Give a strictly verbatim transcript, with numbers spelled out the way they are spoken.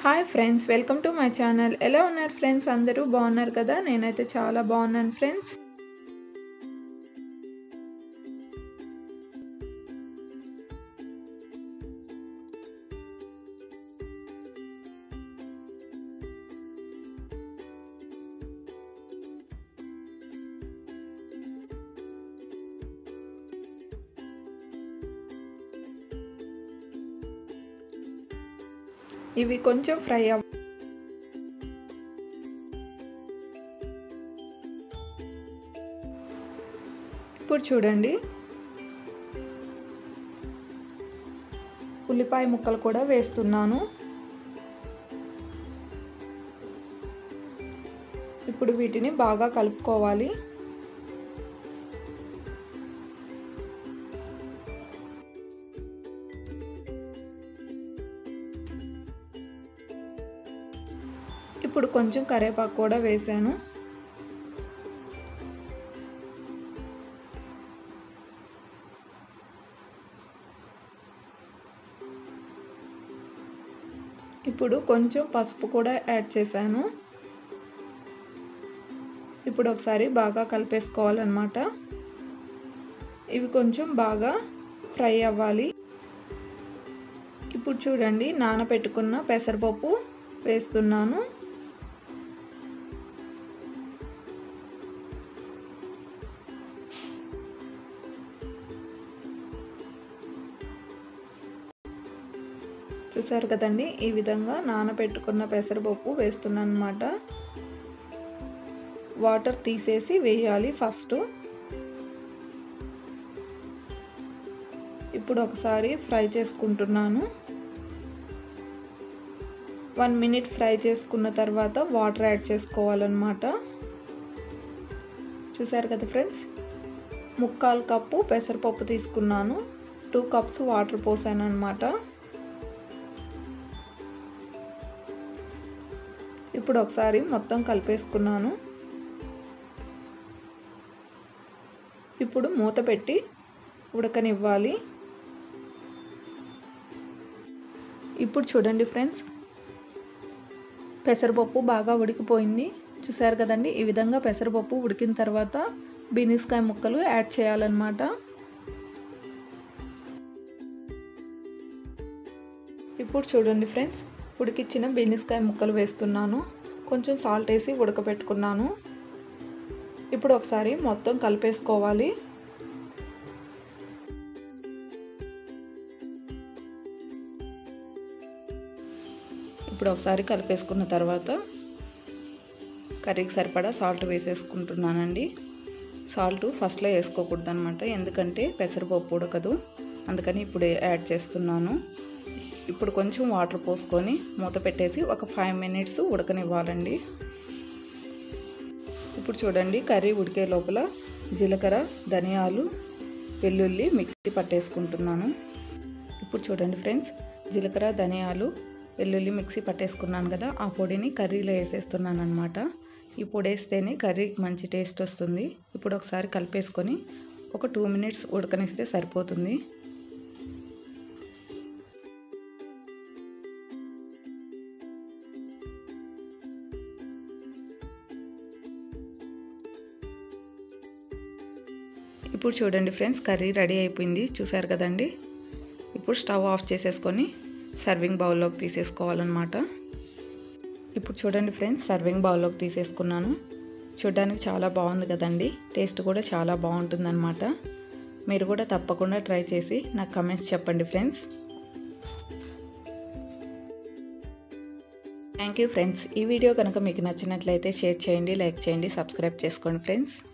Hi friends, welcome to my channel. ఎలా ఉన్నారు friends? అందరూ బాగున్నారు కదా? నేనైతే చాలా బాగున్నాను ఫ్రెండ్స్. ఇవి కొంచెం ఫ్రై అవ్వ ఇప్పుడు చూడండి, ఉల్లిపాయ ముక్కలు కూడా వేస్తున్నాను. ఇప్పుడు వీటిని బాగా కలుపుకోవాలి. ఇప్పుడు కొంచెం కరివేపాకు కూడా వేసాను. ఇప్పుడు కొంచెం పసుపు కూడా యాడ్ చేశాను. ఇప్పుడు ఒకసారి బాగా కలిపేసుకోవాలన్నమాట. ఇవి కొంచెం బాగా ఫ్రై అవ్వాలి. ఇప్పుడు చూడండి, నానబెట్టుకున్న పెసరపప్పు వేస్తున్నాను. చూసారు కదండి, ఈ విధంగా నానబెట్టుకున్న పెసరపప్పు వేస్తున్నాను అన్నమాట. వాటర్ తీసేసి వేయాలి ఫస్ట్. ఇప్పుడు ఒకసారి ఫ్రై చేసుకుంటున్నాను. వన్ మినిట్ ఫ్రై చేసుకున్న తర్వాత వాటర్ యాడ్ చేసుకోవాలన్నమాట. చూసారు కదా ఫ్రెండ్స్, ముక్కాలు కప్పు పెసరపప్పు తీసుకున్నాను. టూ కప్స్ వాటర్ పోసాను అన్నమాట. ఇప్పుడు ఒకసారి మొత్తం కలిపేసుకున్నాను. ఇప్పుడు మూత పెట్టి ఉడకనివ్వాలి. ఇప్పుడు చూడండి ఫ్రెండ్స్, పెసరపప్పు బాగా ఉడికిపోయింది. చూసారు కదండి, ఈ విధంగా పెసరపప్పు ఉడికిన తర్వాత బీనిస్కాయ ముక్కలు యాడ్ చేయాలన్నమాట. ఇప్పుడు చూడండి ఫ్రెండ్స్, ఉడికిచ్చిన బీనిస్కాయ ముక్కలు వేస్తున్నాను. కొంచెం సాల్ట్ వేసి ఉడకబెట్టుకున్నాను. ఇప్పుడు ఒకసారి మొత్తం కలిపేసుకోవాలి. ఇప్పుడు ఒకసారి కలిపేసుకున్న తర్వాత కర్రీకి సరిపడా సాల్ట్ వేసేసుకుంటున్నానండి. సాల్ట్ ఫస్ట్లో వేసుకోకూడదు అనమాట, ఎందుకంటే పెసరపప్పు ఉడకదు, అందుకని ఇప్పుడు యాడ్ చేస్తున్నాను. ఇప్పుడు కొంచెం వాటర్ పోసుకొని మూత పెట్టేసి ఒక ఫైవ్ మినిట్స్ ఉడకనివ్వాలండి. ఇప్పుడు చూడండి, కర్రీ ఉడికే లోపల జీలకర్ర, ధనియాలు, వెల్లుల్లి మిక్సీ పట్టేసుకుంటున్నాను. ఇప్పుడు చూడండి ఫ్రెండ్స్, జీలకర్ర, ధనియాలు, వెల్లుల్లి మిక్సీ పట్టేసుకున్నాను కదా, ఆ పొడిని కర్రీలో వేసేస్తున్నాను అనమాట. ఈ పొడి వేస్తేనే కర్రీకి మంచి టేస్ట్ వస్తుంది. ఇప్పుడు ఒకసారి కలిపేసుకొని ఒక టూ మినిట్స్ ఉడకనిస్తే సరిపోతుంది. ఇప్పుడు చూడండి ఫ్రెండ్స్, కర్రీ రెడీ అయిపోయింది. చూసారు కదండి. ఇప్పుడు స్టవ్ ఆఫ్ చేసేసుకొని సర్వింగ్ బౌల్లోకి తీసేసుకోవాలన్నమాట. ఇప్పుడు చూడండి ఫ్రెండ్స్, సర్వింగ్ బౌల్లోకి తీసేసుకున్నాను. చూడడానికి చాలా బాగుంది కదండి. టేస్ట్ కూడా చాలా బాగుంటుందన్నమాట. మీరు కూడా తప్పకుండా ట్రై చేసి నాకు కమెంట్స్ చెప్పండి ఫ్రెండ్స్. Thank you friends. ఈ వీడియో కనుక మీకు నచ్చినట్లయితే షేర్ చేయండి, లైక్ చేయండి, సబ్స్క్రైబ్ చేసుకోండి ఫ్రెండ్స్.